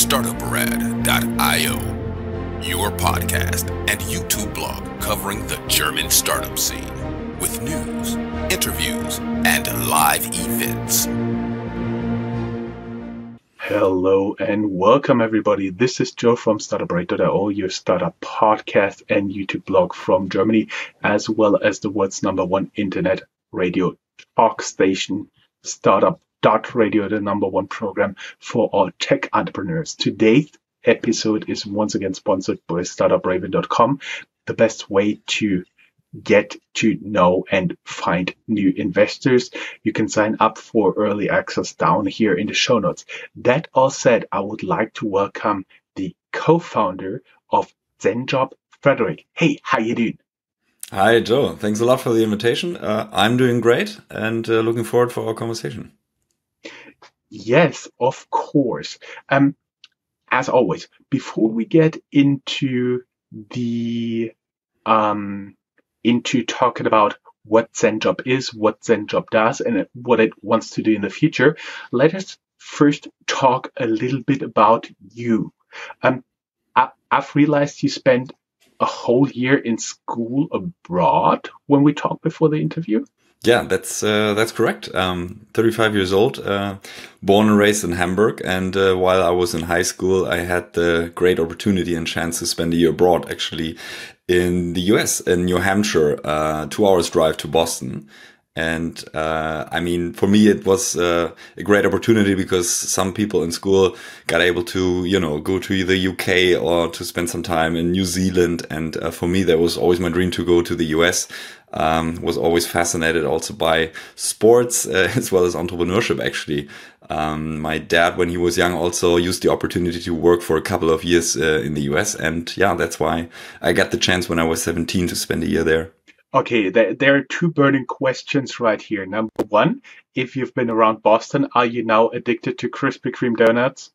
Startuprad.io, your podcast and YouTube blog covering the German startup scene with news, interviews, and live events. Hello and welcome everybody. This is Joe from Startuprad.io, your startup podcast and YouTube blog from Germany, as well as the world's #1 internet radio talk station, Startup.radio, the #1 program for all tech entrepreneurs. Today's episode is once again sponsored by Startupraven.com, the best way to get to know and find new investors. You can sign up for early access down here in the show notes. That all said, I would like to welcome the co-founder of Zenjob, Frederik. Hey, how you doing? Hi, Joe. Thanks a lot for the invitation. I'm doing great and looking forward for our conversation. Yes, of course. As always, before we get into talking about what Zenjob is, what Zenjob does, and what it wants to do in the future, let us first talk a little bit about you. I've realized you spent a whole year in school abroad when we talked before the interview. Yeah, that's correct. 35 years old, born and raised in Hamburg. And while I was in high school, I had the great opportunity and chance to spend a year abroad, actually, in the US, in New Hampshire, 2 hours drive to Boston. And I mean, for me, it was a great opportunity because some people in school got able to, go to the UK or to spend some time in New Zealand. And for me, that was always my dream to go to the US. Was always fascinated also by sports as well as entrepreneurship, actually. My dad, when he was young, also used the opportunity to work for a couple of years in the US. And yeah, that's why I got the chance when I was 17 to spend a year there. Okay, there are two burning questions right here. Number one, if you've been around Boston, are you now addicted to Krispy Kreme donuts?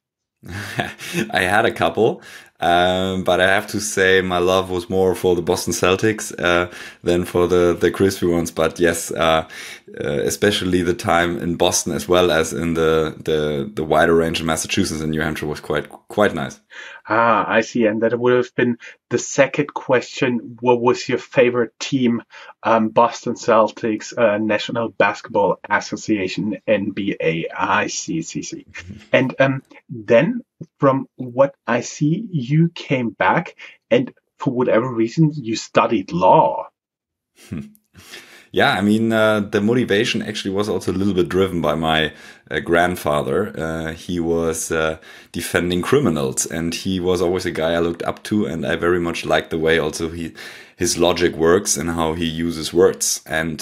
I had a couple, but I have to say my love was more for the Boston Celtics than for the crispy ones. But yes, especially the time in Boston as well as in the wider range of Massachusetts and New Hampshire was quite nice. I see. And that would have been the second question. What was your favorite team? Boston Celtics, National Basketball Association, NBA. I see. And then from what I see, you came back and for whatever reason, you studied law. Yeah, I mean, the motivation actually was also a little bit driven by my grandfather. He was defending criminals, and he was always a guy I looked up to, and I very much liked the way also his logic works and how he uses words. And,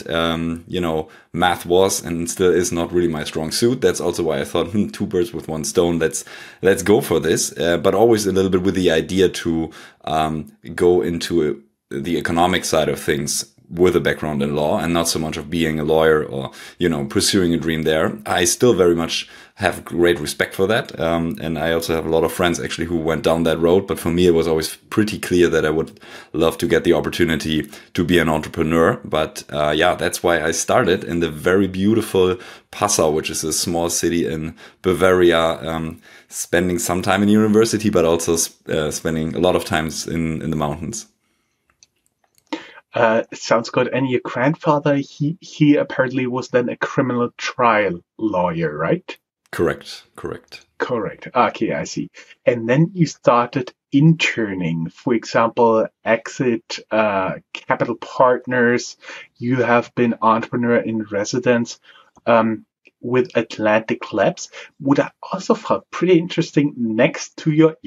math was and still is not really my strong suit. That's also why I thought, two birds with one stone, let's go for this. But always a little bit with the idea to go into the economic side of things with a background in law and not so much of being a lawyer or, pursuing a dream there. I still very much have great respect for that. And I also have a lot of friends actually who went down that road. But for me, it was always pretty clear that I would love to get the opportunity to be an entrepreneur. But that's why I started in the very beautiful Passau, which is a small city in Bavaria, spending some time in university, but also spending a lot of times in the mountains. Sounds good. And your grandfather, he apparently was then a criminal trial lawyer, right? Correct. Okay, I see. And then you started interning, for example, Exit, Capital Partners. You have been entrepreneur in residence with Atlantic Labs. What I also found pretty interesting next to your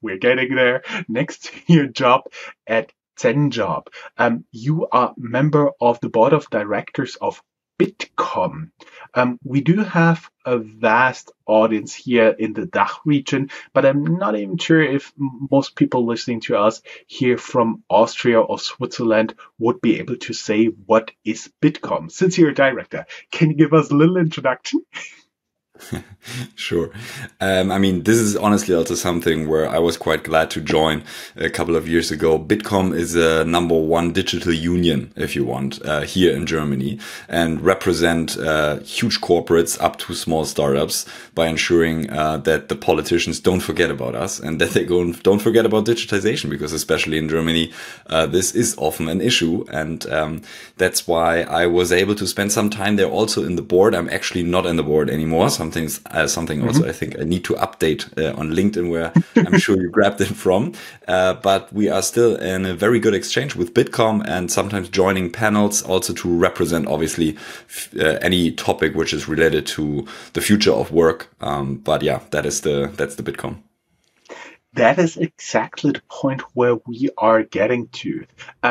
job at Zenjob. You are member of the board of directors of Bitkom. We do have a vast audience here in the DACH region, but I'm not even sure if most people listening to us here from Austria or Switzerland would be able to say what is Bitkom. Since you're a director, can you give us a little introduction? Sure. I mean, this is honestly also something where I was quite glad to join a couple of years ago. Bitkom is a #1 digital union, if you want, here in Germany, and represent huge corporates up to small startups by ensuring that the politicians don't forget about us and that they don't forget about digitization, because especially in Germany, this is often an issue. And that's why I was able to spend some time there also in the board. I'm actually not in the board anymore. Something also I think I need to update on LinkedIn, where I'm sure you grabbed it from. But we are still in a very good exchange with Bitkom, and sometimes joining panels also to represent obviously any topic which is related to the future of work. But yeah, that's the Bitkom. That is exactly the point where we are getting to.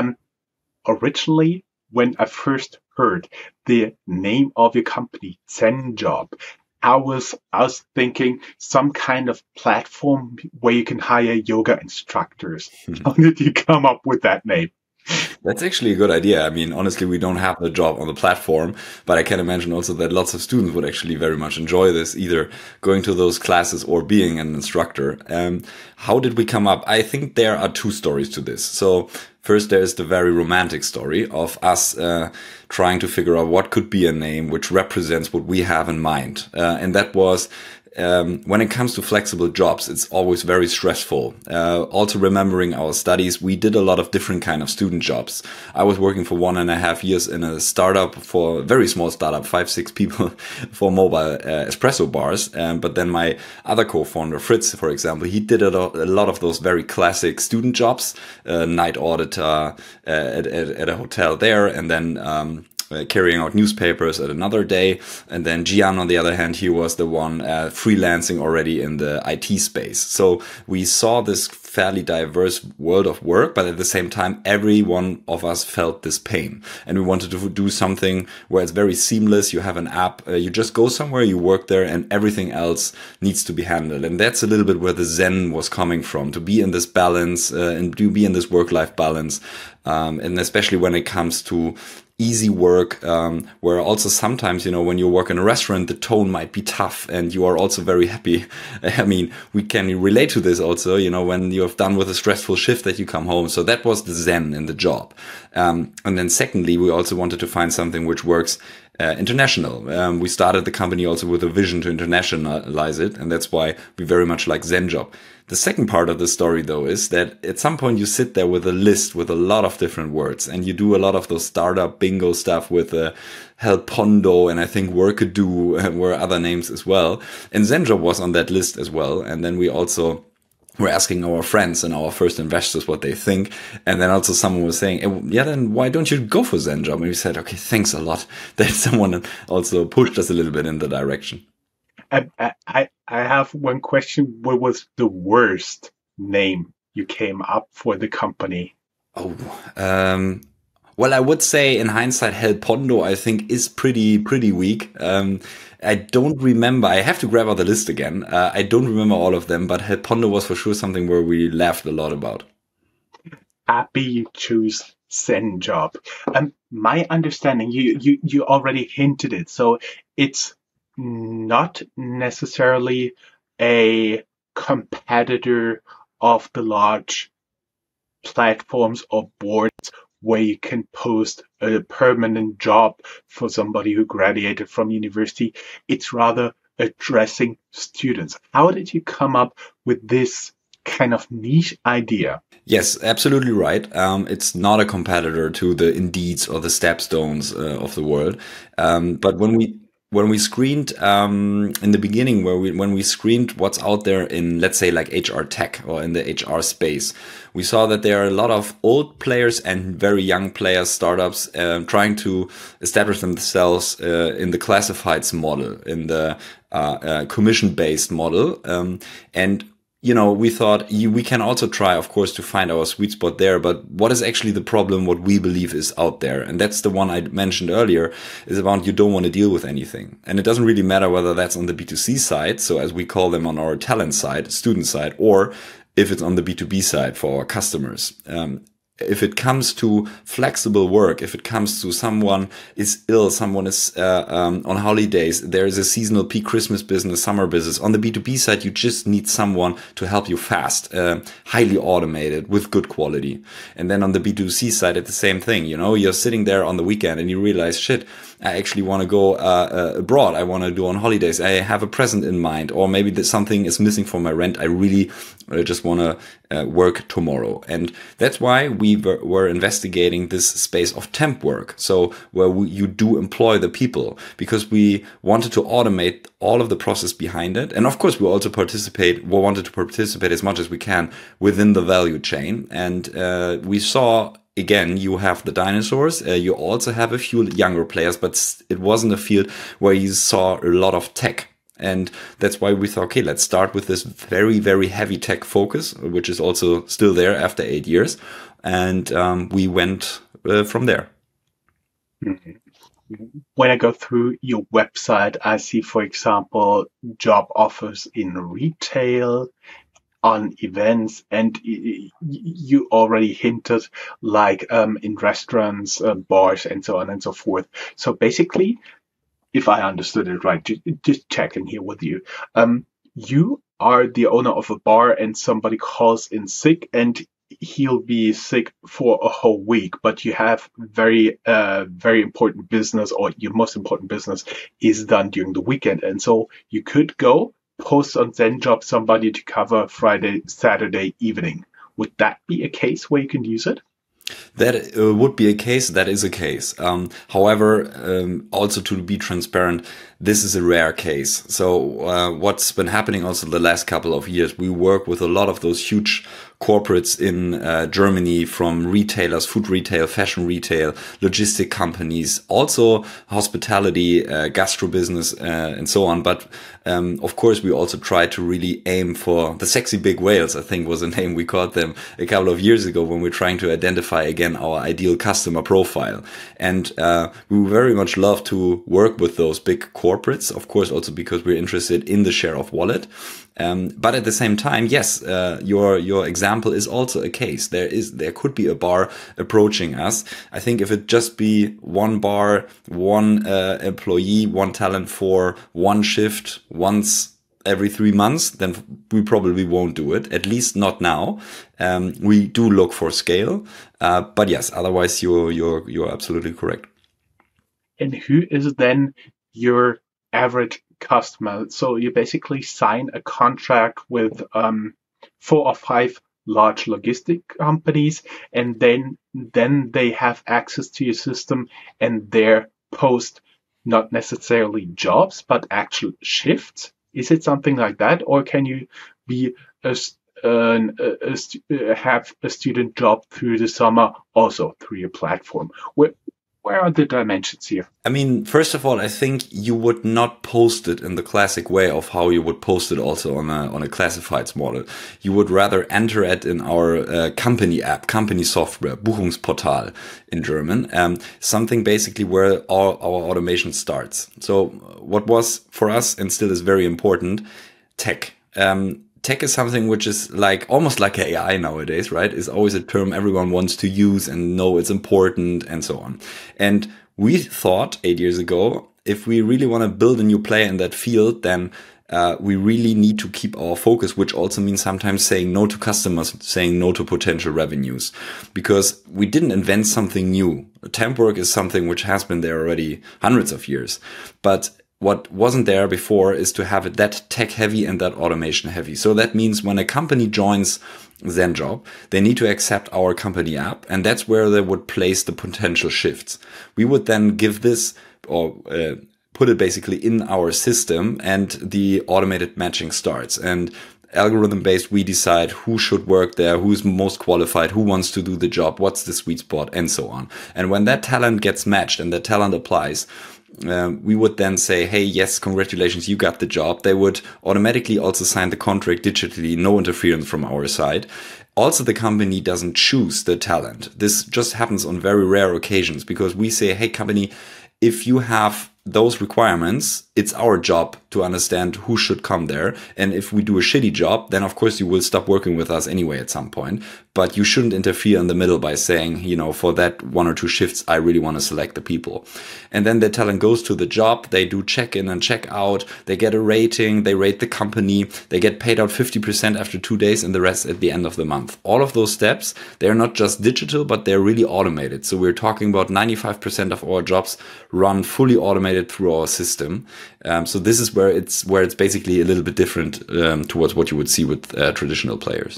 Originally, when I first heard the name of your company, Zenjob, I was thinking some kind of platform where you can hire yoga instructors. How did you come up with that name? That's actually a good idea. I mean, honestly, we don't have the job on the platform, but I can imagine also that lots of students would actually very much enjoy this, either going to those classes or being an instructor. How did we come up? I think there are two stories to this. So first, there is the very romantic story of us trying to figure out what could be a name which represents what we have in mind. And that was when it comes to flexible jobs, it's always very stressful. Also remembering our studies, we did a lot of different kind of student jobs. I was working for 1.5 years in a startup, for a very small startup, 5-6 people, for mobile espresso bars. But then my other co-founder, Fritz, for example, he did a lot of those very classic student jobs, night auditor at a hotel there, and then carrying out newspapers at another day. And then Gian, on the other hand, he was the one freelancing already in the IT space. So we saw this fairly diverse world of work, but at the same time, every one of us felt this pain. And we wanted to do something where it's very seamless. You have an app, you just go somewhere, you work there, and everything else needs to be handled. And that's a little bit where the Zen was coming from, to be in this balance and to be in this work-life balance. And especially when it comes to easy work, where also sometimes, when you work in a restaurant, the tone might be tough and you are also very happy. I mean, we can relate to this also, when you have done with a stressful shift that you come home. So that was the Zen in the job. And then secondly, we also wanted to find something which works international. We started the company also with a vision to internationalize it. And that's why we very much like Zenjob. The second part of the story, though, is that at some point you sit there with a list with a lot of different words, and you do a lot of those startup bingo stuff with Helpondo, and I think Workado were other names as well. And Zenjob was on that list as well. And then we also were asking our friends and our first investors what they think. And then also someone was saying, yeah, then why don't you go for Zenjob? And we said, okay, thanks a lot. That someone also pushed us a little bit in the direction. I have one question. What was the worst name you came up for the company? Well, I would say in hindsight, Helpondo, I think, is pretty weak. I don't remember. I have to grab out the list again. I don't remember all of them, but Helpondo was for sure something where we laughed a lot about. Happy you choose Zenjob. My understanding, you already hinted it. So it's not necessarily a competitor of the large platforms or boards where you can post a permanent job for somebody who graduated from university. It's rather addressing students. How did you come up with this kind of niche idea? Yes, absolutely right. It's not a competitor to the Indeeds or the Stepstones of the world. But when we screened in the beginning, when we screened what's out there in, let's say, like HR tech or in the HR space, we saw that there are a lot of old players and very young players, startups, trying to establish themselves in the classifieds model, in the commission-based model, and we thought we can also try, of course, to find our sweet spot there. But what is actually the problem, what we believe is out there? And that's the one I mentioned earlier, is about you don't want to deal with anything. And it doesn't really matter whether that's on the B2C side, so as we call them on our talent side, student side, or if it's on the B2B side for our customers. if it comes to flexible work, if it comes to someone is ill, someone is on holidays, there is a seasonal peak, Christmas business, summer business. On the B2B side, you just need someone to help you fast, highly automated with good quality. And then on the B2C side, it's the same thing. You know, you're sitting there on the weekend and you realize, shit, I actually want to go abroad. I want to do on holidays. I have a present in mind, or maybe that something is missing from my rent. I really just want to work tomorrow. And that's why we were investigating this space of temp work. So where you do employ the people, because we wanted to automate all of the process behind it. And of course, we wanted to participate as much as we can within the value chain. And we saw, again, you have the dinosaurs, you also have a few younger players, but it wasn't a field where you saw a lot of tech. And that's why we thought, okay, let's start with this very, very heavy tech focus, which is also still there after 8 years. And we went from there. When I go through your website, I see, for example, job offers in retail, on events, and you already hinted like in restaurants, bars, and so on and so forth. So basically, if I understood it right, just checking here with you, you are the owner of a bar and somebody calls in sick and he'll be sick for a whole week, but you have very important business, or your most important business is done during the weekend. And so you could go post on Zenjob somebody to cover Friday, Saturday evening. Would that be a case where you can use it? That would be a case. That is a case. However, also to be transparent, this is a rare case. So what's been happening also the last couple of years, we work with a lot of those huge corporates in Germany, from retailers, food retail, fashion retail, logistic companies, also hospitality, gastro business, and so on. But of course, we also try to really aim for the sexy big whales, I think was a name we called them a couple of years ago when we're trying to identify again our ideal customer profile. And we very much love to work with those big corporates, of course, also because we're interested in the share of wallet. But at the same time, yes, your example is also a case. There could be a bar approaching us. I think if it just be one bar, one employee, one talent for one shift once every 3 months, then we probably won't do it. At least not now. We do look for scale, but yes, otherwise you're absolutely correct. And who is then your average customer? So you basically sign a contract with 4 or 5 large logistic companies, and then they have access to your system and their post not necessarily jobs but actual shifts. Is it something like that, or can you be have a student job through the summer also through your platform? Where are the dimensions here? I mean, first of all, I think you would not post it in the classic way of how you would post it also on a classifieds model. You would rather enter it in our company app, company software, Buchungsportal in German, something basically where all our automation starts. So what was for us and still is very important, tech. Tech is something which is like almost like AI nowadays, right? Is always a term everyone wants to use and know it's important and so on. And we thought 8 years ago, if we really want to build a new player in that field, then we really need to keep our focus, which also means sometimes saying no to customers, saying no to potential revenues, because we didn't invent something new. Temp work is something which has been there already hundreds of years, but what wasn't there before is to have it that tech heavy and that automation heavy. So that means when a company joins Zenjob, they need to accept our company app, and that's where they would place the potential shifts. We would then give this or put it basically in our system, and the automated matching starts. And algorithm based, we decide who should work there, who's most qualified, who wants to do the job, what's the sweet spot, and so on. And when that talent gets matched and that talent applies, we would then say, hey, yes, congratulations, you got the job. They would automatically also sign the contract digitally, no interference from our side. Also, the company doesn't choose the talent. This just happens on very rare occasions because we say, hey, company, if you have those requirements, it's our job to understand who should come there. And if we do a shitty job, then of course you will stop working with us anyway at some point. but you shouldn't interfere in the middle by saying, for that 1 or 2 shifts, I really want to select the people. And then the talent goes to the job, they do check-in and check-out, they get a rating, they rate the company, they get paid out 50% after 2 days and the rest at the end of the month. All of those steps, they're not just digital, but they're really automated. So we're talking about 95% of our jobs run fully automated through our system. So this is where it's basically a little bit different towards what you would see with traditional players.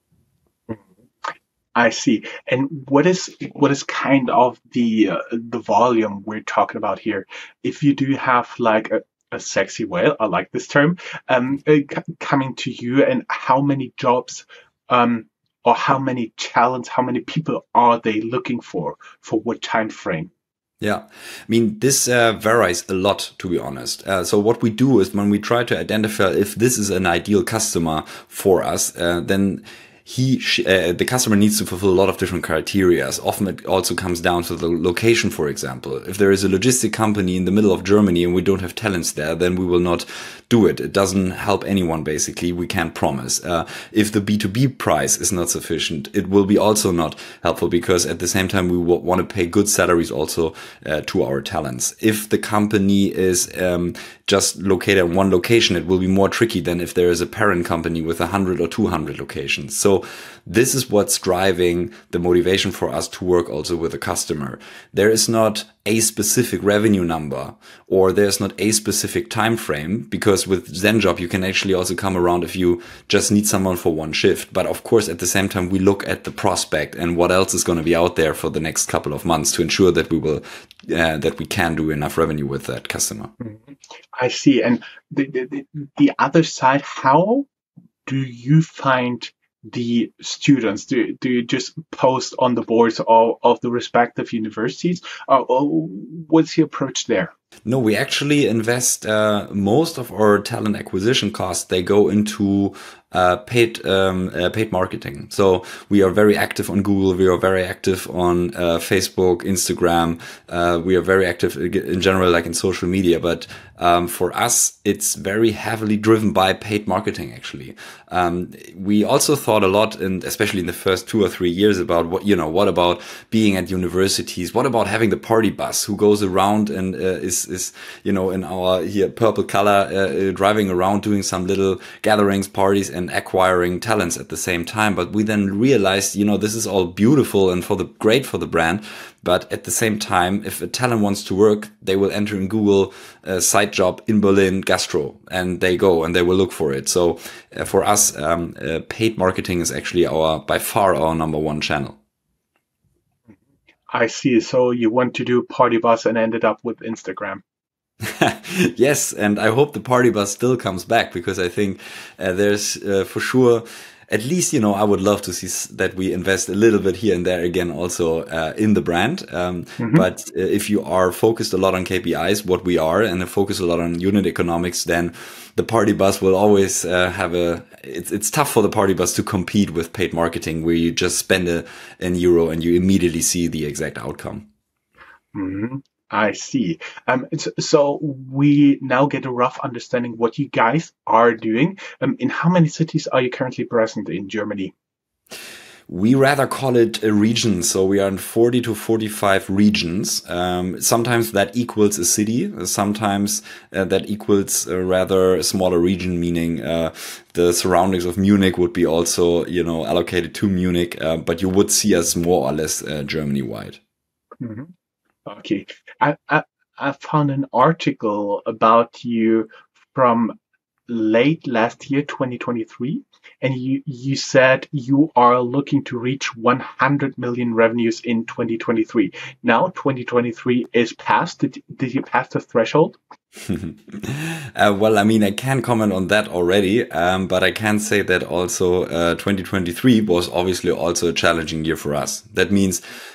I see. And what is kind of the volume we're talking about here? If you do have like a sexy whale, I like this term, coming to you, and how many jobs, or how many talents, how many people are they looking for what time frame? Yeah, I mean, this varies a lot, to be honest. So what we do is when we try to identify if this is an ideal customer for us, then the customer needs to fulfill a lot of different criteria. Often it also comes down to the location, for example. If there is a logistic company in the middle of Germany and we don't have talents there, then we will not do it. It doesn't help anyone, basically. We can't promise. If the B2B price is not sufficient, it will be also not helpful, because at the same time, we want to pay good salaries also to our talents. If the company is just located in one location, it will be more tricky than if there is a parent company with 100 or 200 locations. So this is what's driving the motivation for us to work also with a customer. There is not a specific revenue number, or there's not a specific time frame, because with Zenjob you can actually also come around if you just need someone for one shift. But of course, at the same time, we look at the prospect and what else is going to be out there for the next couple of months to ensure that we can do enough revenue with that customer. I see. And the other side, how do you find the students? Do you just post on the boards of the respective universities? Or what's your approach there? No, we actually invest most of our talent acquisition costs. They go into paid marketing. So we are very active on Google. We are very active on Facebook, Instagram. We are very active in general, like in social media. But for us, it's very heavily driven by paid marketing, actually. We also thought a lot, and especially in the first 2 or 3 years, about what about being at universities? What about having the party bus who goes around and is in our here purple color, driving around doing some little gatherings, parties, and acquiring talents at the same time. But we then realized, this is all beautiful and great for the brand. But at the same time, if a talent wants to work, they will enter in Google site job in Berlin, gastro, and they go and they will look for it. So for us, paid marketing is actually by far our number one channel. I see. So you want to do party bus and ended up with Instagram. Yes, and I hope the party bus still comes back, because I think there's for sure, at least, I would love to see that we invest a little bit here and there again also in the brand. But if you are focused a lot on KPIs, what we are, and focus a lot on unit economics, then the party bus will always it's tough for the party bus to compete with paid marketing, where you just spend an euro and you immediately see the exact outcome. Mm-hmm. I see. So we now get a rough understanding what you guys are doing. In how many cities are you currently present in Germany? We rather call it a region. So we are in 40 to 45 regions. Sometimes that equals a city. Sometimes that equals a rather smaller region, meaning the surroundings of Munich would be also, allocated to Munich. But you would see us more or less Germany-wide. Mm-hmm. Okay. I found an article about you from late last year, 2023, and you said you are looking to reach 100 million revenues in 2023. Now 2023 is past. Did you pass the threshold? Well, I mean, I can't comment on that already, but I can say that also 2023 was obviously also a challenging year for us. That means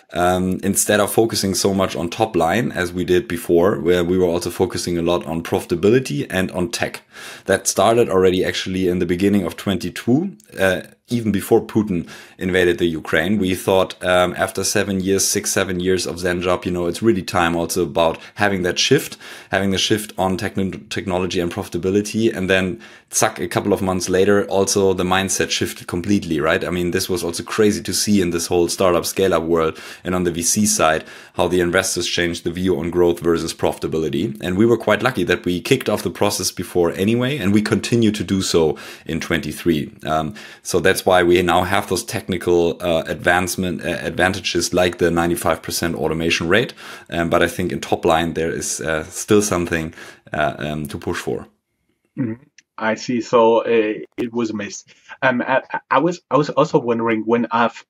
instead of focusing so much on top line as we did before, where we were also focusing a lot on profitability and on tech. That started already actually in the beginning of 22, even before Putin invaded the Ukraine. We thought after 7 years, 7 years of Zenjob, it's really time also about having the shift on technology and profitability. And then a couple of months later, also the mindset shifted completely, right? I mean, this was also crazy to see in this whole startup scale-up world and on the VC side, how the investors changed the view on growth versus profitability. And we were quite lucky that we kicked off the process before anyway, and we continue to do so in 23. So that's why we now have those technical advantages like the 95% automation rate. But I think in top line, there is still something to push for. Mm-hmm. I see. So it was a miss. I was also wondering when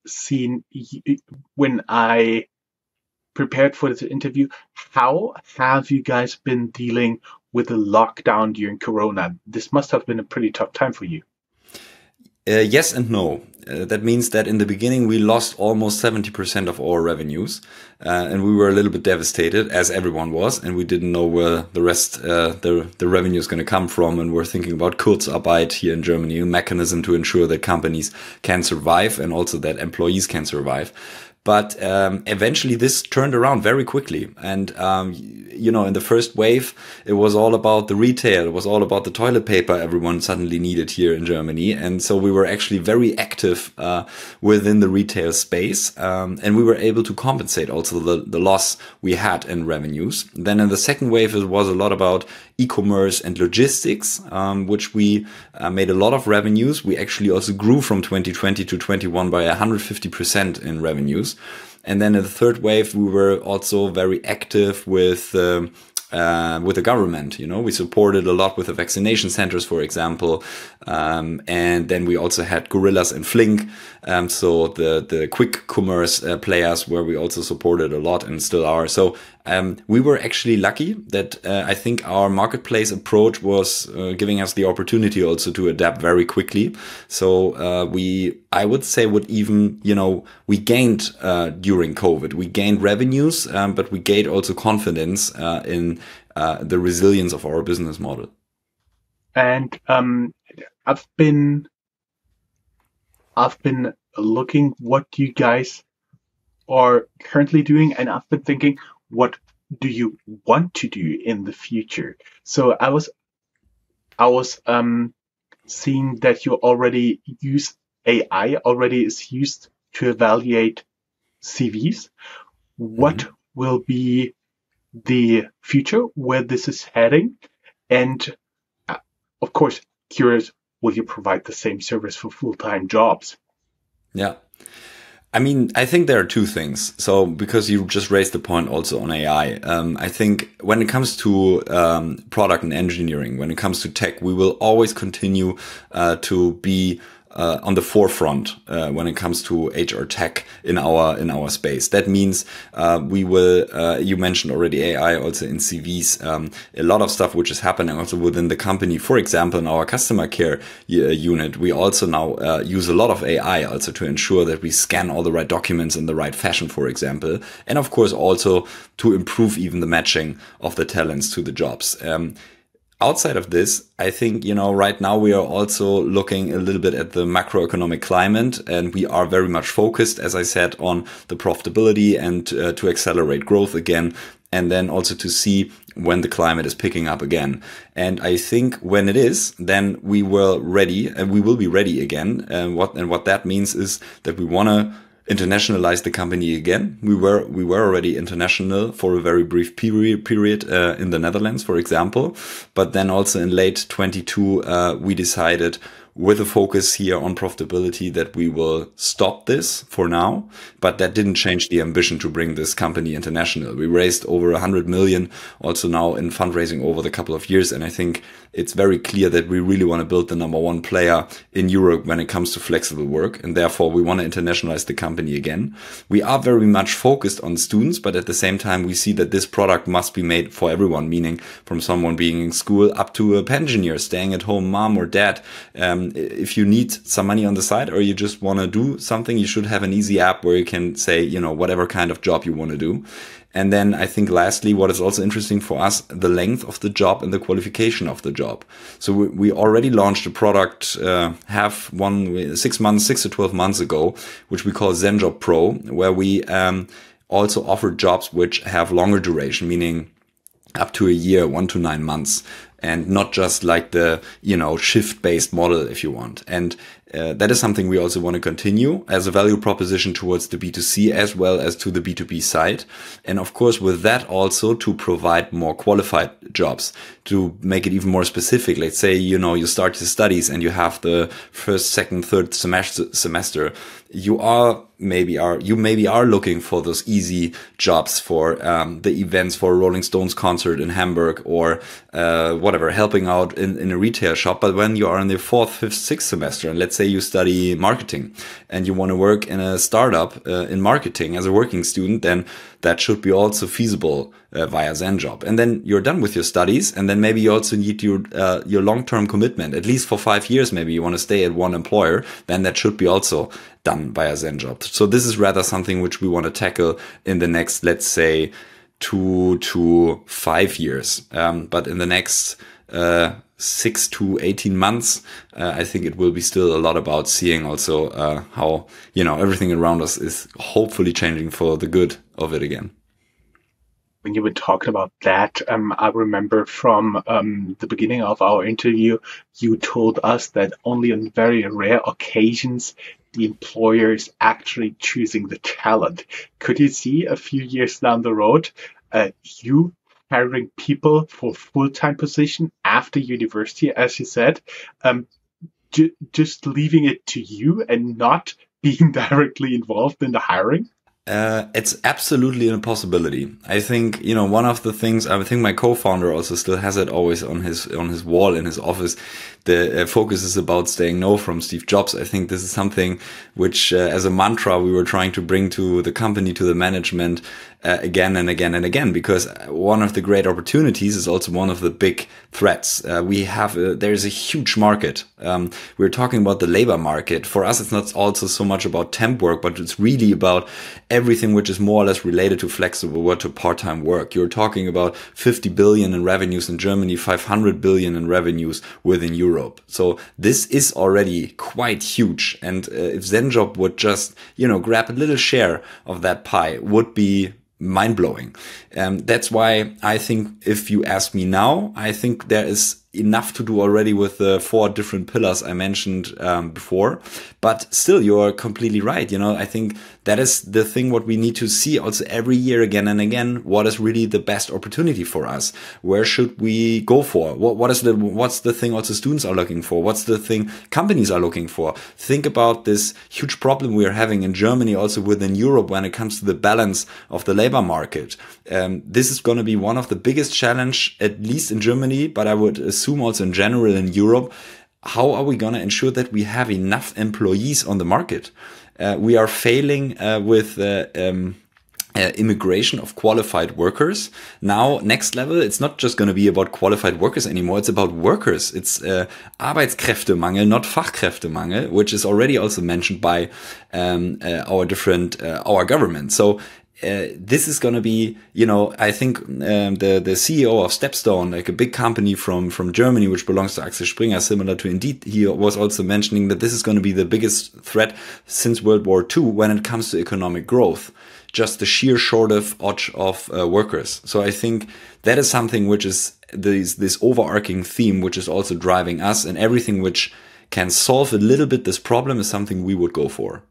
I prepared for this interview, how have you guys been dealing with the lockdown during Corona? This must have been a pretty tough time for you. Yes and no. That means that in the beginning, we lost almost 70% of our revenues. And we were a little bit devastated, as everyone was. And we didn't know where the rest, the revenue is going to come from. And we're thinking about Kurzarbeit here in Germany, a mechanism to ensure that companies can survive and also that employees can survive. But eventually this turned around very quickly. And, in the first wave, it was all about the retail. It was all about the toilet paper everyone suddenly needed here in Germany. And so we were actually very active within the retail space. And we were able to compensate also the loss we had in revenues. Then in the second wave, it was a lot about e-commerce and logistics, which we made a lot of revenues. We actually also grew from 2020 to 21 by 150% in revenues. And then in the third wave, we were also very active with the government. We supported a lot with the vaccination centers, for example. And then we also had Gorillas and Flink. So the quick commerce players where we also supported a lot and still are. So we were actually lucky that I think our marketplace approach was giving us the opportunity also to adapt very quickly. So I would say we gained during COVID. We gained revenues, but we gained also confidence in the resilience of our business model. And I've been looking what you guys are currently doing, and I've been thinking, what do you want to do in the future? So I was seeing that you already use AI already is used to evaluate CVs. What will be the future, where this is heading? And of course, curious, will you provide the same service for full-time jobs? Yeah. I mean, I think there are two things. So because you just raised the point also on AI, I think when it comes to product and engineering, when it comes to tech, we will always continue to be on the forefront when it comes to HR tech in our space. That means we will. You mentioned already AI also in CVs. A lot of stuff which is happening also within the company. For example, in our customer care unit, we also now use a lot of AI also to ensure that we scan all the right documents in the right fashion, for example, and of course also to improve even the matching of the talents to the jobs. Outside of this, I think, right now we are also looking a little bit at the macroeconomic climate, and we are very much focused, as I said, on the profitability and to accelerate growth again, and then also to see when the climate is picking up again. And I think when it is, then we will be ready again. And what that means is that we want to internationalize the company again. We were already international for a very brief period in the Netherlands, for example. But then also in late 22, we decided, with a focus here on profitability, that we will stop this for now. But that didn't change the ambition to bring this company international. We raised over 100 million also now in fundraising over the couple of years. And I think it's very clear that we really want to build the #1 player in Europe when it comes to flexible work. And therefore, we want to internationalize the company again. We are very much focused on students, but at the same time, we see that this product must be made for everyone, meaning from someone being in school up to a pensioner, staying at home, mom or dad, if you need some money on the side or you just want to do something, you should have an easy app where you can say, whatever kind of job you want to do. And then I think lastly, what is also interesting for us, the length of the job and the qualification of the job. So we already launched a product 6 to 12 months ago, which we call Zenjob Pro, where we also offer jobs which have longer duration, meaning up to a year, 1 to 9 months, and not just like the, shift-based model if you want. And that is something we also want to continue as a value proposition towards the B2C as well as to the B2B side. And of course, with that also to provide more qualified jobs, to make it even more specific. Let's say, you start your studies and you have the first, second, third semester. You maybe are looking for those easy jobs for the events for a Rolling Stones concert in Hamburg or whatever, helping out in a retail shop. But when you are in the 4th, 5th, 6th semester, and let's say you study marketing and you want to work in a startup in marketing as a working student, then that should be also feasible via Zenjob. And then you're done with your studies, and then maybe you also need your long-term commitment, at least for 5 years. Maybe you want to stay at one employer, then that should be also done via Zenjob. So this is rather something which we want to tackle in the next, let's say, 2 to 5 years. But in the next 6 to 18 months, I think it will be still a lot about seeing also how, everything around us is hopefully changing for the good of it again. When you were talking about that, I remember from the beginning of our interview, you told us that only on very rare occasions the employer is actually choosing the talent. Could you see a few years down the road, you hiring people for full-time position after university, as you said, just leaving it to you and not being directly involved in the hiring? It's absolutely a possibility. I think, one of the things, I think my co-founder also still has it always on his wall in his office. The focus is about saying no from Steve Jobs. I think this is something which, as a mantra, we were trying to bring to the company, to the management, again and again and again, because one of the great opportunities is also one of the big threats. There's a huge market. We're talking about the labor market. For us, it's not also so much about temp work, but it's really about everything which is more or less related to flexible work, to part-time work. You're talking about 50 billion in revenues in Germany, 500 billion in revenues within Europe. So this is already quite huge. And if Zenjob would just, grab a little share of that pie, would be mind-blowing. That's why I think, if you ask me now, I think there is enough to do already with the 4 different pillars I mentioned before. But still, you're completely right. I think that is the thing what we need to see also every year again and again. What is really the best opportunity for us? Where should we go for? What's the thing also students are looking for? What's the thing companies are looking for? Think about this huge problem we are having in Germany, also within Europe, when it comes to the balance of the labor market. This is going to be one of the biggest challenge, at least in Germany, but I would assume also in general in Europe. How are we going to ensure that we have enough employees on the market? We are failing with immigration of qualified workers. Now, next level, it's not just going to be about qualified workers anymore. It's about workers. It's Arbeitskräftemangel, not Fachkräftemangel, which is already also mentioned by our government. So this is going to be, I think the CEO of Stepstone, like a big company from Germany, which belongs to Axel Springer, similar to Indeed, he was also mentioning that this is going to be the biggest threat since World War II when it comes to economic growth. Just the sheer shortage of workers. So I think that is something which is this overarching theme, which is also driving us, and everything which can solve a little bit this problem is something we would go for.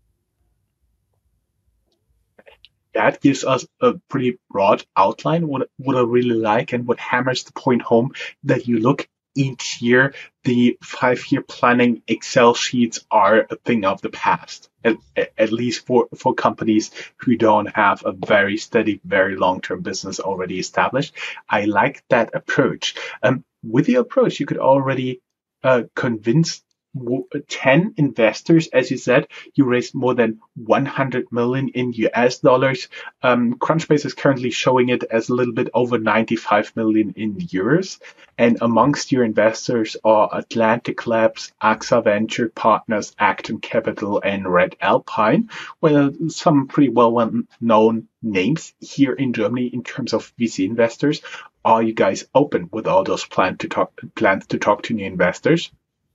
That gives us a pretty broad outline, what I really like, and what hammers the point home that you look each year, the 5-year planning Excel sheets are a thing of the past, at least for companies who don't have a very steady, very long-term business already established. I like that approach. With the approach, you could already convince 10 investors, as you said. You raised more than 100 million in US dollars. Crunchbase is currently showing it as a little bit over 95 million in euros. And amongst your investors are Atlantic Labs, AXA Venture Partners, Acton Capital, and Red Alpine. Well, some pretty well-known names here in Germany in terms of VC investors. Are you guys open with all those plans to talk to new investors?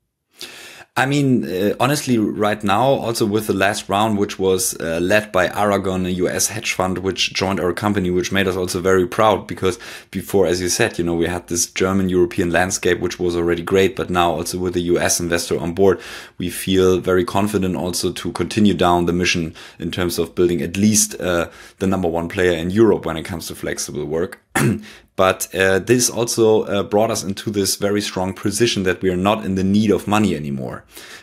I mean, honestly, right now, also with the last round, which was led by Aragon, a US hedge fund, which joined our company, which made us also very proud because before, as you said, we had this German-European landscape, which was already great. But now also with the US investor on board, we feel very confident also to continue down the mission in terms of building at least the number one player in Europe when it comes to flexible work. But this also brought us into this very strong position that we are not in the need of money anymore.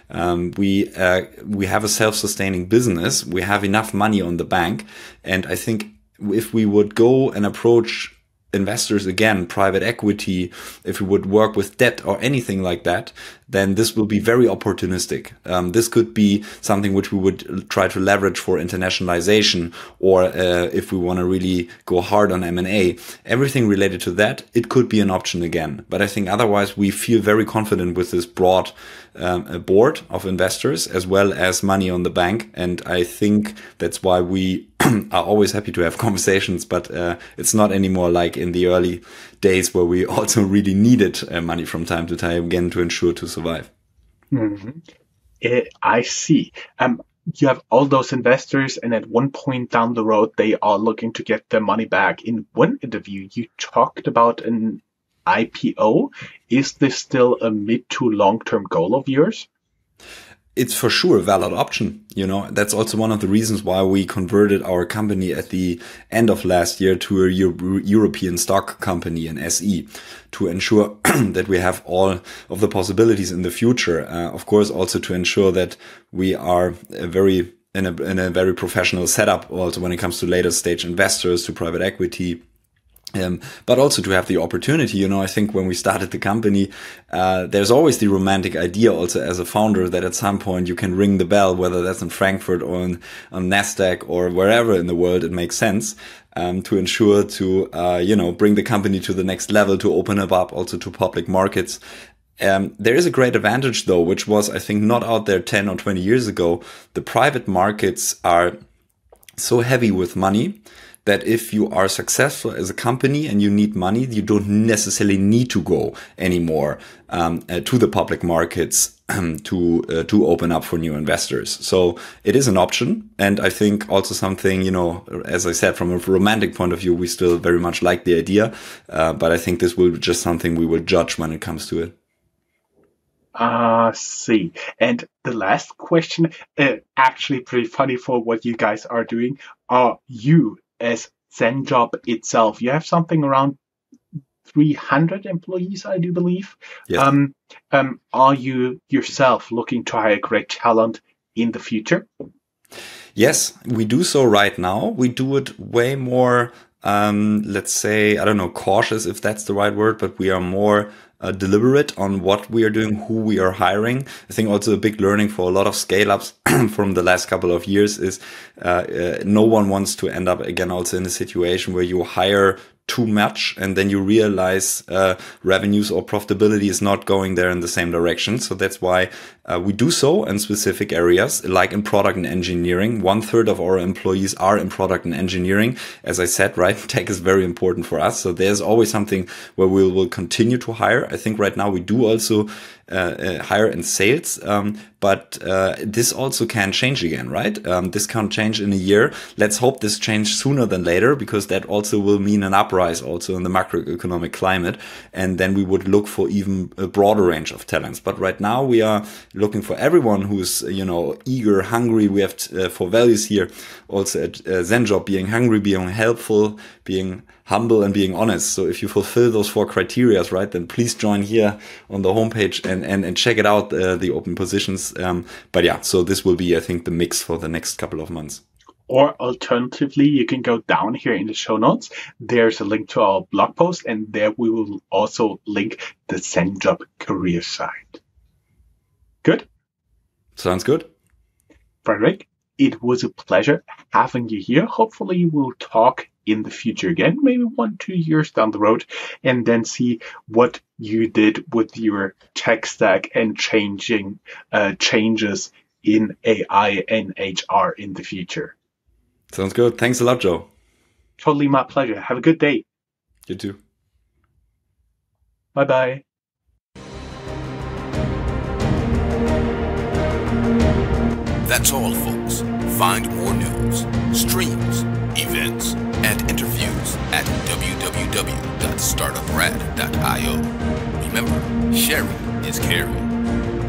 We have a self-sustaining business. We have enough money on the bank. And I think if we would go and approach investors again, private equity, if we would work with debt or anything like that, then this will be very opportunistic. This could be something which we would try to leverage for internationalization, or if we want to really go hard on M&A, everything related to that, it could be an option again. But I think otherwise we feel very confident with this broad board of investors as well as money on the bank. And I think that's why we are always happy to have conversations, but it's not anymore like in the early days where we also really needed money from time to time again to ensure to survive. Mm-hmm. I see. You have all those investors, and at one point down the road, they are looking to get their money back. In one interview, you talked about an IPO. Is this still a mid to long-term goal of yours? It's for sure a valid option. That's also one of the reasons why we converted our company at the end of last year to a European stock company, an SE, to ensure that we have all of the possibilities in the future. Of course, also to ensure that we are in a very professional setup also when it comes to later stage investors, to private equity. But also to have the opportunity, I think when we started the company, there's always the romantic idea also as a founder that at some point you can ring the bell, whether that's in Frankfurt or on NASDAQ or wherever in the world it makes sense, to ensure to, bring the company to the next level, to open it up also to public markets. There is a great advantage though, which was, I think, not out there 10 or 20 years ago. The private markets are so heavy with money that if you are successful as a company and you need money, you don't necessarily need to go anymore to the public markets to open up for new investors. So it is an option. And I think also something, as I said, from a romantic point of view, we still very much like the idea. But I think this will be just something we will judge when it comes to it. See. And the last question, actually pretty funny for what you guys are doing. Are you, as Zenjob itself, you have something around 300 employees, I do believe. Yes. Are you yourself looking to hire great talent in the future? Yes, we do so right now. We do it way more, let's say, I don't know, cautious if that's the right word, but we are more deliberate on what we are doing, who we are hiring. I think also a big learning for a lot of scale-ups from the last couple of years is no one wants to end up again also in a situation where you hire too much and then you realize revenues or profitability is not going there in the same direction. So that's why we do so in specific areas, like in product and engineering. 1/3 of our employees are in product and engineering. As I said, right, tech is very important for us. So there's always something where we will continue to hire. I think right now we do also hire in sales, but this also can change again, right? This can change in a year. Let's hope this changes sooner than later, because that also will mean an uprise also in the macroeconomic climate. And then we would look for even a broader range of talents. But right now we are looking for everyone who's, eager, hungry. We have for values here also at Zenjob, being hungry, being helpful, being humble, and being honest. So if you fulfill those 4 criteria, right, then please join here on the homepage and check it out, the open positions. But yeah, so this will be, I think, the mix for the next couple of months. Or alternatively, you can go down here in the show notes. There's a link to our blog post, and there we will also link the Zenjob career site. Good? Sounds good. Frederik, it was a pleasure having you here. Hopefully we'll talk in the future again, maybe 1-2 years down the road, and then see what you did with your tech stack and changes in AI and HR in the future. Sounds good. Thanks a lot, Joe. Totally my pleasure. Have a good day. You too. Bye-bye. That's all, folks. Find more news, streams, events, and interviews at www.startuprad.io. Remember, sharing is caring.